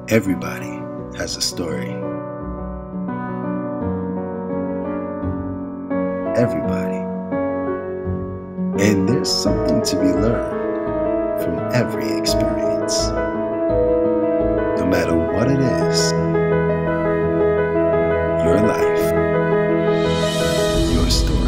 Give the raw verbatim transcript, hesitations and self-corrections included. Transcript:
Everybody has a story. Everybody. And there's something to be learned from every experience. No matter what it is, your life, your story.